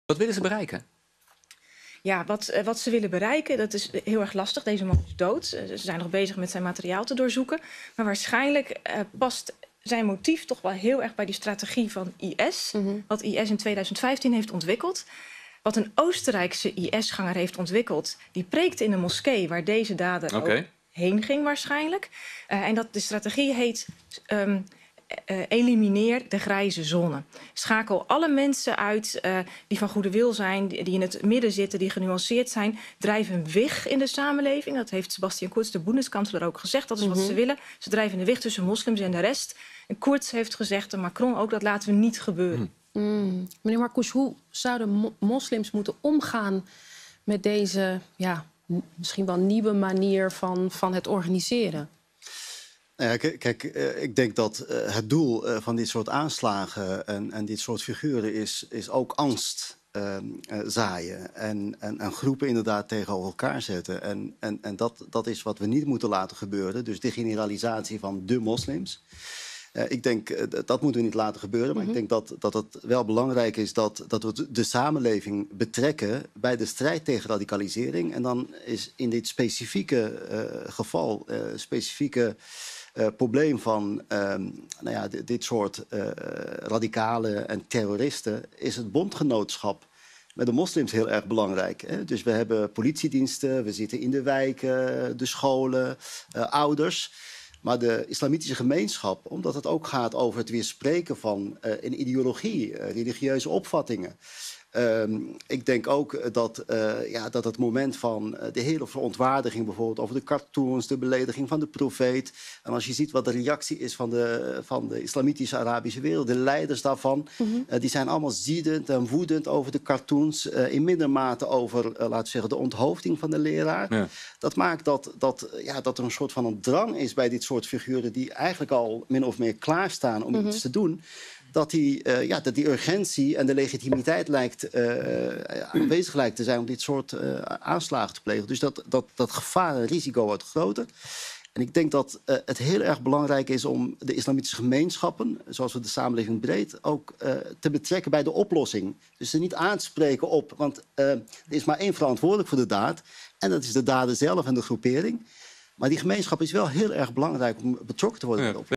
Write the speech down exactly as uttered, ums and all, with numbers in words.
Wat willen ze bereiken? Ja, wat, wat ze willen bereiken, dat is heel erg lastig. Deze man is dood. Ze zijn nog bezig met zijn materiaal te doorzoeken. Maar waarschijnlijk uh, past zijn motief toch wel heel erg bij die strategie van I S. Mm-hmm. Wat I S in tweeduizend vijftien heeft ontwikkeld. Wat een Oostenrijkse I S-ganger heeft ontwikkeld. Die preekte in een moskee waar deze dader okay. ook heen ging waarschijnlijk. Uh, en dat de strategie heet... Um, Uh, elimineer de grijze zone. Schakel alle mensen uit uh, die van goede wil zijn, die, die in het midden zitten, die genuanceerd zijn. Drijven weg in de samenleving. Dat heeft Sebastian Kurz, de Bundeskanzler, ook gezegd. Dat is wat mm-hmm. ze willen. Ze drijven de weg tussen moslims en de rest. En Kurz heeft gezegd, en Macron ook, dat laten we niet gebeuren. Mm. Meneer Marcouch, hoe zouden mo- moslims moeten omgaan met deze ja, m- misschien wel nieuwe manier van, van het organiseren? Ja, kijk, ik denk dat het doel van dit soort aanslagen en, en dit soort figuren is, is ook angst uh, zaaien. En, en, en groepen inderdaad tegenover elkaar zetten. En, en, en dat, dat is wat we niet moeten laten gebeuren. Dus de generalisatie van de moslims. Uh, ik denk, uh, dat moeten we niet laten gebeuren. Maar mm-hmm. ik denk dat, dat het wel belangrijk is dat, dat we de samenleving betrekken bij de strijd tegen radicalisering. En dan is in dit specifieke uh, geval, uh, specifieke... Uh, probleem van uh, nou ja, d- dit soort uh, radicalen en terroristen is het bondgenootschap met de moslims heel erg belangrijk. Hè? Dus we hebben politiediensten, we zitten in de wijken, de scholen, uh, ouders. Maar de islamitische gemeenschap, omdat het ook gaat over het weerspreken van uh, een ideologie, uh, religieuze opvattingen. Um, ik denk ook dat, uh, ja, dat het moment van uh, de hele verontwaardiging... bijvoorbeeld over de cartoons, de belediging van de profeet... en als je ziet wat de reactie is van de, van de islamitische Arabische wereld... de leiders daarvan, mm-hmm. uh, die zijn allemaal ziedend en woedend over de cartoons... Uh, in minder mate over, uh, laten we zeggen, de onthoofding van de leraar. Ja. Dat maakt dat, dat, ja, dat er een soort van een drang is bij dit soort figuren... die eigenlijk al min of meer klaarstaan om mm-hmm. iets te doen... Dat die, uh, ja, dat die urgentie en de legitimiteit lijkt, uh, aanwezig lijkt te zijn om dit soort uh, aanslagen te plegen. Dus dat, dat, dat gevaar en risico wordt groter. En ik denk dat uh, het heel erg belangrijk is om de islamitische gemeenschappen, zoals we de samenleving breed, ook uh, te betrekken bij de oplossing. Dus ze niet aan te spreken op, want uh, er is maar één verantwoordelijk voor de daad. En dat is de dader zelf en de groepering. Maar die gemeenschap is wel heel erg belangrijk om betrokken te worden. Ja.